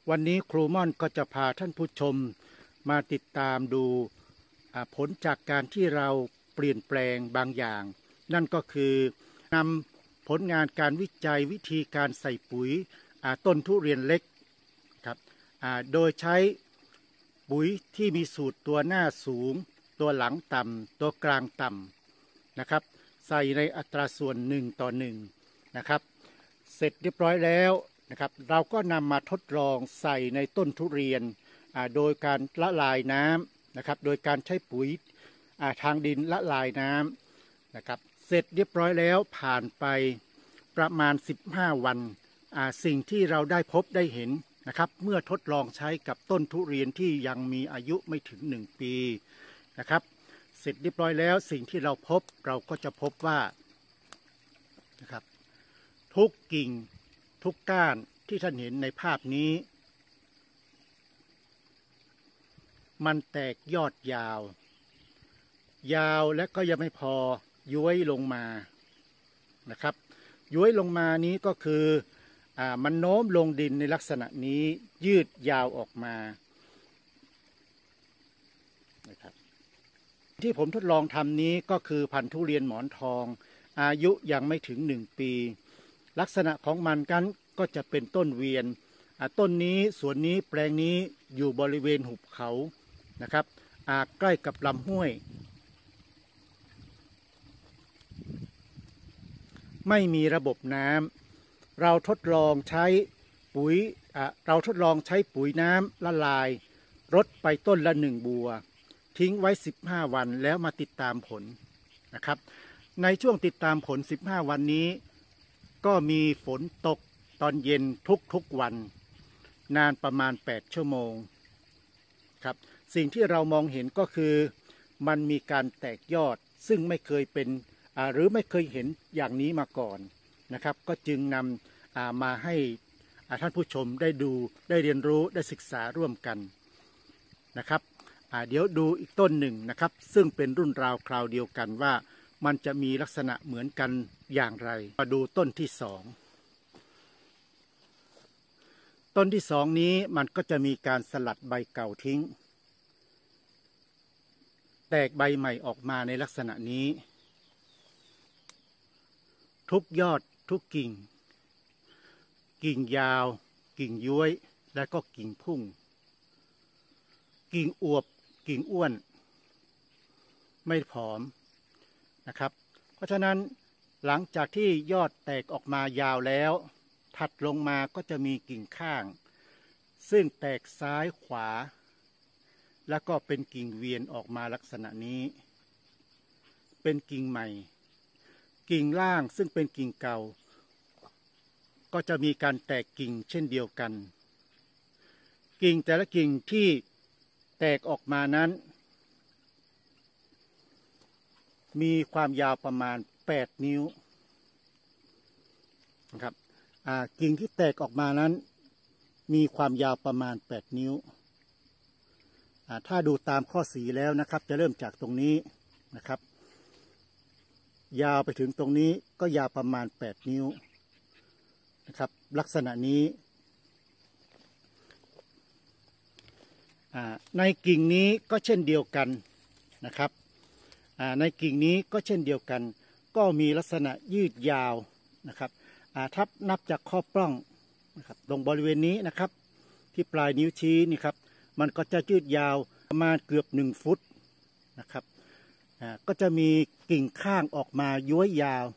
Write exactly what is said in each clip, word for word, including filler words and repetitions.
วันนี้ครูม่อนก็จะพาท่านผู้ชมมาติดตามดูผลจากการที่เราเปลี่ยนแปลงบางอย่าง นั่นก็คือนำผลงานการวิจัยวิธีการใส่ปุ๋ยต้นทุเรียนเล็กครับโดยใช้ปุ๋ยที่มีสูตรตัวหน้าสูงตัวหลังต่ำตัวกลางต่ำนะครับใส่ในอัตราส่วนหนึ่งต่อหนึ่งนะครับเสร็จเรียบร้อยแล้วนะครับเราก็นำมาทดลองใส่ในต้นทุเรียนโดยการละลายน้ำนะครับโดยการใช้ปุ๋ยทางดินละลายน้ำนะครับเสร็จเรียบร้อยแล้วผ่านไปประมาณสิบห้าวันสิ่งที่เราได้พบได้เห็นนะครับเมื่อทดลองใช้กับต้นทุเรียนที่ยังมีอายุไม่ถึงหนึ่งปีนะครับเสร็จเรียบร้อยแล้วสิ่งที่เราพบเราก็จะพบว่านะครับทุกกิ่งทุกก้านที่ท่านเห็นในภาพนี้มันแตกยอดยาวยาวและก็ยังไม่พอย้วยลงมานะครับย้วยลงมานี้ก็คืออ่ามันโน้มลงดินในลักษณะนี้ยืดยาวออกมานะครับที่ผมทดลองทำนี้ก็คือพันธุ์ทุเรียนหมอนทองอายุยังไม่ถึงหนึ่งปีลักษณะของมันกันก็จะเป็นต้นเวียนต้นนี้สวนนี้แปลงนี้อยู่บริเวณหุบเขานะครับใกล้กับลำห้วยไม่มีระบบน้ำเราทดลองใช้ปุ๋ยเราทดลองใช้ปุ๋ยน้ำละลายรดไปต้นละหนึ่งบัวทิ้งไว้สิบห้าวันแล้วมาติดตามผลนะครับในช่วงติดตามผลสิบห้าวันนี้ก็มีฝนตกตอนเย็นทุกๆวันนานประมาณแปดชั่วโมงครับสิ่งที่เรามองเห็นก็คือมันมีการแตกยอดซึ่งไม่เคยเป็นหรือไม่เคยเห็นอย่างนี้มาก่อนนะครับก็จึงนำมาให้ท่านผู้ชมได้ดูได้เรียนรู้ได้ศึกษาร่วมกันนะครับเดี๋ยวดูอีกต้นหนึ่งนะครับซึ่งเป็นรุ่นราวคราวเดียวกันว่ามันจะมีลักษณะเหมือนกันอย่างไรมาดูต้นที่สองต้นที่สองนี้มันก็จะมีการสลัดใบเก่าทิ้งแตกใบใหม่ออกมาในลักษณะนี้ทุกยอดทุกกิ่งกิ่งยาวกิ่งย้วยและก็กิ่งพุ่งกิ่งอวบกิ่งอ้วนไม่ผอมนะครับเพราะฉะนั้นหลังจากที่ยอดแตกออกมายาวแล้วถัดลงมาก็จะมีกิ่งข้างซึ่งแตกซ้ายขวาแล้วก็เป็นกิ่งเวียนออกมาลักษณะนี้เป็นกิ่งใหม่กิ่งล่างซึ่งเป็นกิ่งเก่าก็จะมีการแตกกิ่งเช่นเดียวกันกิ่งแต่ละกิ่งที่แตกออกมานั้นมีความยาวประมาณแปดนิ้วนะครับกิ่งที่แตกออกมานั้นมีความยาวประมาณแปดนิ้วถ้าดูตามข้อสีแล้วนะครับจะเริ่มจากตรงนี้นะครับยาวไปถึงตรงนี้ก็ยาวประมาณแปดนิ้วนะครับลักษณะนี้ในกิ่งนี้ก็เช่นเดียวกันนะครับในกิ่งนี้ก็เช่นเดียวกันก็มีลักษณะยืดยาวนะครับถ้านับจากข้อปล้องนะครับตรงบริเวณนี้นะครับที่ปลายนิ้วชี้นี่ครับมันก็จะยืดยาวประมาณเกือบหนึ่งฟุตนะครับก็จะมีกิ่งข้างออกมาย้วยยาว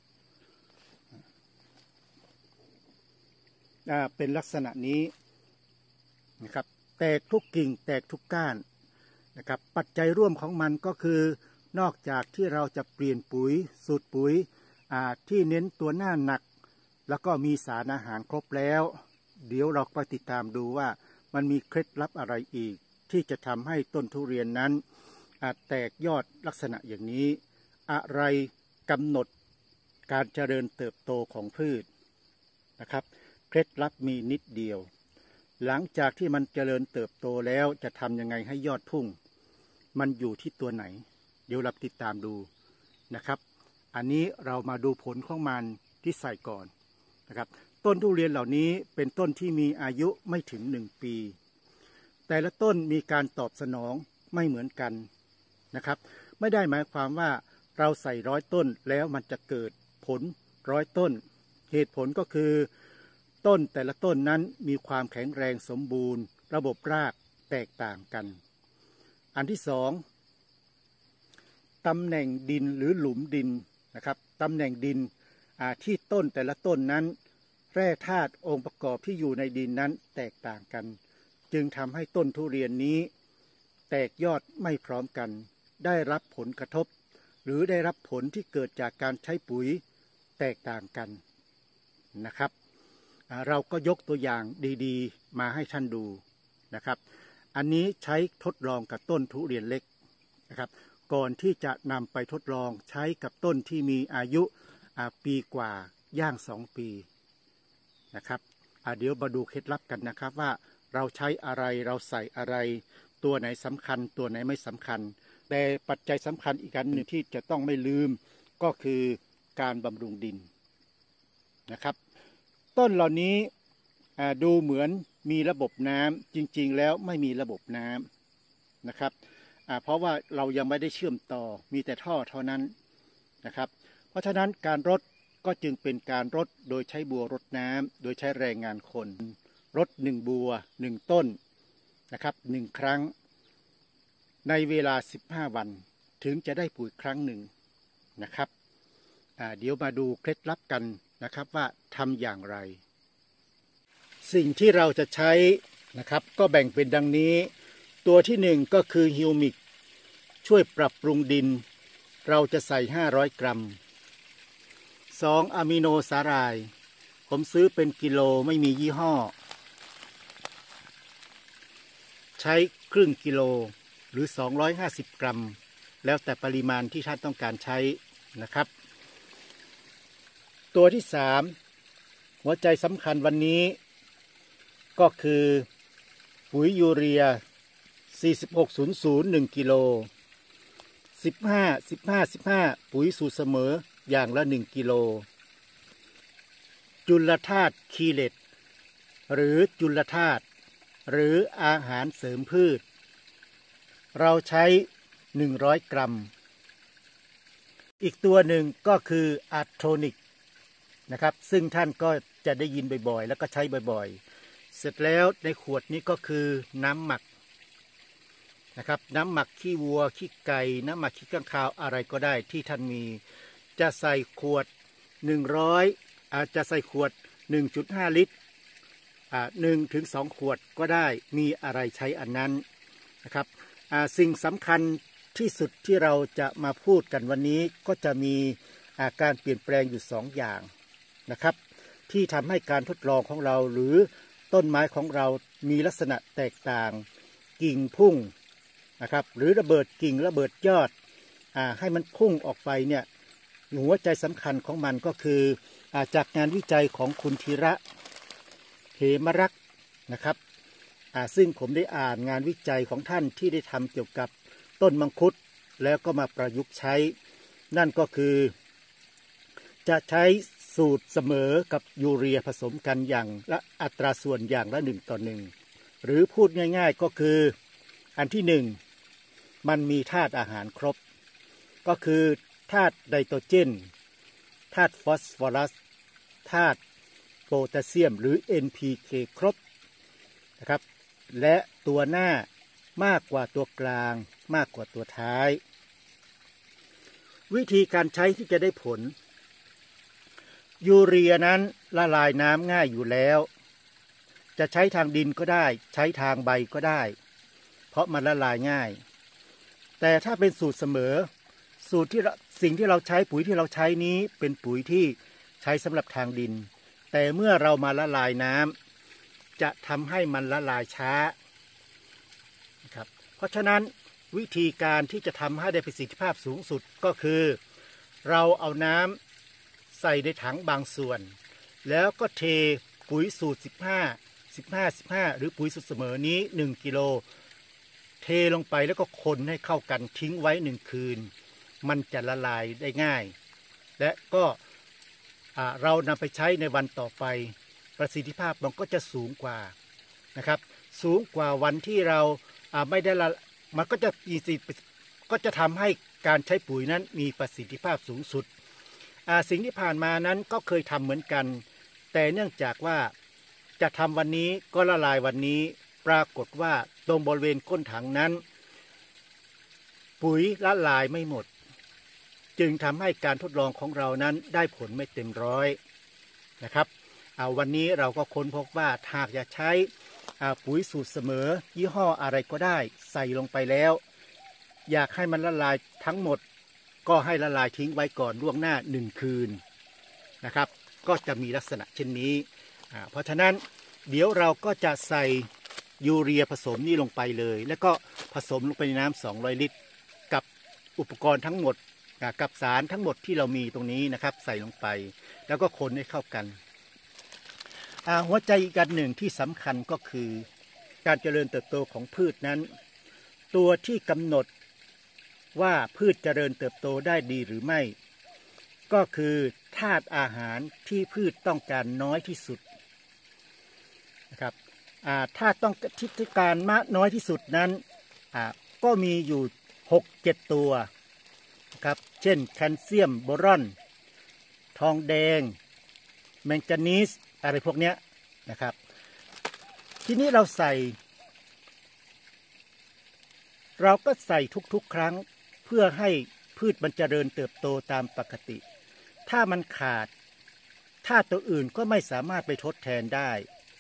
เป็นลักษณะนี้นะครับแตกทุกกิ่งแตกทุกก้านนะครับปัจจัยร่วมของมันก็คือนอกจากที่เราจะเปลี่ยนปุ๋ยสูตรปุ๋ยที่เน้นตัวหน้าหนักแล้วก็มีสารอาหารครบแล้วเดี๋ยวเราไปติดตามดูว่ามันมีเคล็ดลับอะไรอีกที่จะทำให้ต้นทุเรียนนั้นแตกยอดลักษณะอย่างนี้อะไรกำหนดการเจริญเติบโตของพืชนะครับเคล็ดลับมีนิดเดียวหลังจากที่มันเจริญเติบโตแล้วจะทำยังไงให้ยอดพุ่งมันอยู่ที่ตัวไหนเดี๋ยวเราติดตามดูนะครับอันนี้เรามาดูผลของมันที่ใส่ก่อนนะครับต้นทุเรียนเหล่านี้เป็นต้นที่มีอายุไม่ถึงหนึ่งปีแต่ละต้นมีการตอบสนองไม่เหมือนกันนะครับไม่ได้หมายความว่าเราใส่ร้อยต้นแล้วมันจะเกิดผลร้อยต้นเหตุผลก็คือต้นแต่ละต้นนั้นมีความแข็งแรงสมบูรณ์ระบบรากแตกต่างกันอันที่สองตำแหน่งดินหรือหลุมดินนะครับตำแหน่งดินที่ต้นแต่ละต้นนั้นแร่ธาตุองค์ประกอบที่อยู่ในดินนั้นแตกต่างกันจึงทำให้ต้นทุเรียนนี้แตกยอดไม่พร้อมกันได้รับผลกระทบหรือได้รับผลที่เกิดจากการใช้ปุ๋ยแตกต่างกันนะครับเราก็ยกตัวอย่างดีๆมาให้ท่านดูนะครับอันนี้ใช้ทดลองกับต้นทุเรียนเล็กนะครับก่อนที่จะนำไปทดลองใช้กับต้นที่มีอายุปีกว่าย่างสองปีนะครับเดี๋ยวมาดูเคล็ดลับกันนะครับว่าเราใช้อะไรเราใส่อะไรตัวไหนสำคัญตัวไหนไม่สำคัญแต่ปัจจัยสำคัญอีกอันหนึ่งที่จะต้องไม่ลืมก็คือการบำรุงดินนะครับต้นเหล่านี้ดูเหมือนมีระบบน้ำจริงๆแล้วไม่มีระบบน้ำนะครับเพราะว่าเรายังไม่ได้เชื่อมต่อมีแต่ท่อเท่านั้นนะครับเพราะฉะนั้นการรดก็จึงเป็นการรดโดยใช้บัวรดน้ำโดยใช้แรงงานคนรดหนึ่งบัวหนึ่งต้นนะครับหนึ่งครั้งในเวลาสิบห้าวันถึงจะได้ปุ๋ยครั้งหนึ่งนะครับเดี๋ยวมาดูเคล็ดลับกันนะครับว่าทำอย่างไรสิ่งที่เราจะใช้นะครับก็แบ่งเป็นดังนี้ตัวที่หนึ่งก็คือฮิวมิกช่วยปรับปรุงดินเราจะใส่ห้าร้อยกรัมสองอะมิโนสาหร่ายผมซื้อเป็นกิโลไม่มียี่ห้อใช้ครึ่งกิโลหรือสองร้อยห้าสิบกรัมแล้วแต่ปริมาณที่ท่านต้องการใช้นะครับตัวที่สามหัวใจสำคัญวันนี้ก็คือปุ๋ยยูเรียสี่สิบหก ศูนย์ ศูนย์ หนึ่งกิโลสิบห้า สิบห้า สิบห้าปุ๋ยสูตรเสมออย่างละหนึ่งกิโลจุลธาตุคีเลตหรือจุลธาตุหรืออาหารเสริมพืชเราใช้หนึ่งร้อยกรัมอีกตัวหนึ่งก็คืออะโทนิกนะครับซึ่งท่านก็จะได้ยินบ่อยๆแล้วก็ใช้บ่อยๆเสร็จแล้วในขวดนี้ก็คือน้ำหมักนะครับน้ำหมักขี้วัวขี้ไก่น้ำหมักขี้ข้างคาวอะไรก็ได้ที่ท่านมีจะใส่ขวดหนึ่งร้อยอาจจะใส่ขวด หนึ่งจุดห้า ลิตรอ่าหนึ่งถึงสองขวดก็ได้มีอะไรใช้อันนั้นนะครับอ่าสิ่งสำคัญที่สุดที่เราจะมาพูดกันวันนี้ก็จะมีอาการเปลี่ยนแปลงอยู่สองอย่างนะครับที่ทำให้การทดลองของเราหรือต้นไม้ของเรามีลักษณะแตกต่างกิ่งพุ่งนะครับหรือระเบิดกิ่งระเบิดยอดอ่าให้มันพุ่งออกไปเนี่ยหัวใจสำคัญของมันก็คืออ่าจากงานวิจัยของคุณธีระเหมรักษ์นะครับอ่าซึ่งผมได้อ่านงานวิจัยของท่านที่ได้ทำเกี่ยวกับต้นมังคุดแล้วก็มาประยุกต์ใช้นั่นก็คือจะใช้สูตรเสมอกับยูเรียผสมกันอย่างละอัตราส่วนอย่างละหนึ่งต่อหนึ่งหรือพูดง่ายๆก็คืออันที่หนึ่งมันมีธาตุอาหารครบก็คือธาตุไนโตรเจนธาตุฟอสฟอรัสธาตุโพแทสเซียมหรือ เอ็น พี เค ครบนะครับและตัวหน้ามากกว่าตัวกลางมากกว่าตัวท้ายวิธีการใช้ที่จะได้ผลยูเรียนั้นละลายน้ำง่ายอยู่แล้วจะใช้ทางดินก็ได้ใช้ทางใบก็ได้เพราะมันละลายง่ายแต่ถ้าเป็นสูตรเสมอสูตรที่สิ่งที่เราใช้ปุ๋ยที่เราใช้นี้เป็นปุ๋ยที่ใช้สำหรับทางดินแต่เมื่อเรามาละลายน้ำจะทำให้มันละลายช้านะครับเพราะฉะนั้นวิธีการที่จะทำให้ได้ประสิทธิภาพสูงสุดก็คือเราเอาน้ำใส่ในถังบางส่วนแล้วก็เทปุ๋ยสูตรสิบห้า สิบห้า สิบห้าหรือปุ๋ยสูตรเสมอนี้หนึ่งกิโลเทลงไปแล้วก็คนให้เข้ากันทิ้งไว้หนึ่งคืนมันจะละลายได้ง่ายและก็เรานำไปใช้ในวันต่อไปประสิทธิภาพมันก็จะสูงกว่านะครับสูงกว่าวันที่เราไม่ได้ละมันก็จะมีสิก็จะทำให้การใช้ปุ๋ยนั้นมีประสิทธิภาพสูงสุดสิ่งที่ผ่านมานั้นก็เคยทำเหมือนกันแต่เนื่องจากว่าจะทำวันนี้ก็ละลายวันนี้ปรากฏว่าตรงบริเวณก้นถังนั้นปุ๋ยละลายไม่หมดจึงทำให้การทดลองของเรานั้นได้ผลไม่เต็มร้อยนะครับเอาวันนี้เราก็ค้นพบว่าหากจะใช้ปุ๋ยสูตรเสมอยี่ห้ออะไรก็ได้ใส่ลงไปแล้วอยากให้มันละลายทั้งหมดก็ให้ละลายทิ้งไว้ก่อนล่วงหน้าหนึ่งคืนนะครับก็จะมีลักษณะเช่นนี้เพราะฉะนั้นเดี๋ยวเราก็จะใส่ยูเรียผสมนี่ลงไปเลยแล้วก็ผสมลงไปในน้ำสองร้อยลิตรกับอุปกรณ์ทั้งหมดกับสารทั้งหมดที่เรามีตรงนี้นะครับใส่ลงไปแล้วก็คนให้เข้ากันหัวใจอีกอันหนึ่งที่สำคัญก็คือการเจริญเติบโตของพืชนั้นตัวที่กำหนดว่าพืชเจริญเติบโตได้ดีหรือไม่ก็คือธาตุอาหารที่พืชต้องการน้อยที่สุดนะครับถ้าต้องที่การมากน้อยที่สุดนั้นก็มีอยู่ หกเจ็ด ตัวครับเช่นแคลเซียมโบรอนทองแดงแมงกานีสอะไรพวกนี้นะครับทีนี้เราใส่เราก็ใส่ทุกๆครั้งเพื่อให้พืชมันเจริญเติบโตตามปกติถ้ามันขาดธาตุตัวอื่นก็ไม่สามารถไปทดแทนได้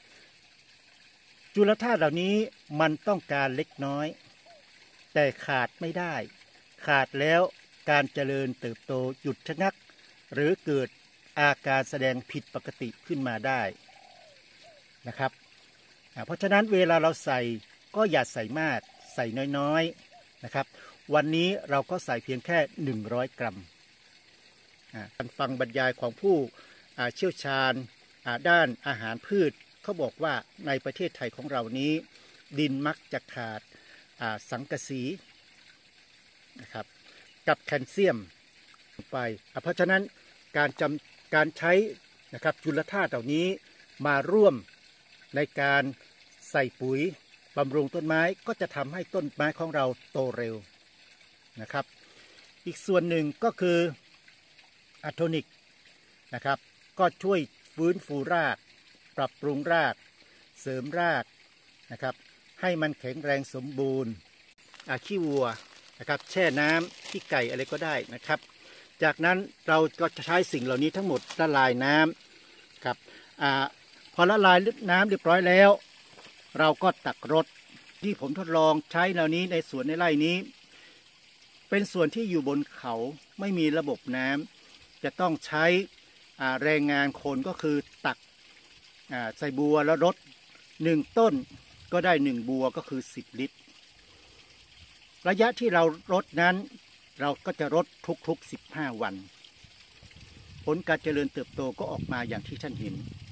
จุลธาตุเหล่านี้มันต้องการเล็กน้อยแต่ขาดไม่ได้ขาดแล้วการเจริญเติบโตหยุดชะงักหรือเกิดอาการแสดงผิดปกติขึ้นมาได้นะครับเพราะฉะนั้นเวลาเราใส่ก็อย่าใส่มากใส่น้อยๆนะครับวันนี้เราก็ใส่เพียงแค่หนึ่งร้อยกรัมการฟังบรรยายของผู้เชี่ยวชาญด้านอาหารพืชเขาบอกว่าในประเทศไทยของเรานี้ดินมักจะขาดสังกะสีนะครับกับแคลเซียมไปเพราะฉะนั้นการจำการใช้นะครับจุลธาตุเหล่านี้มาร่วมในการใส่ปุ๋ยบำรุงต้นไม้ก็จะทำให้ต้นไม้ของเราโตเร็วนะครับอีกส่วนหนึ่งก็คืออะโทนิกนะครับก็ช่วยฟื้นฟูรากปรับปรุงรากเสริมรากนะครับให้มันแข็งแรงสมบูรณ์ขี้วัวนะครับแช่น้ำขี้ไก่อะไรก็ได้นะครับจากนั้นเราก็จะใช้สิ่งเหล่านี้ทั้งหมดละลายน้ำครับอพอละลายน้ำเรียบร้อยแล้วเราก็ตักรดที่ผมทดลองใช้เหล่านี้ในสวนในไร่นี้เป็นส่วนที่อยู่บนเขาไม่มีระบบน้ำจะต้องใช้แรงงานคนก็คือตักใส่บัวแล้วรดหนึ่งต้นก็ได้หนึ่งบัวก็คือสิบลิตรระยะที่เรารดนั้นเราก็จะรดทุกๆสิบห้าวันผลการเจริญเติบโตก็ออกมาอย่างที่ท่านเห็น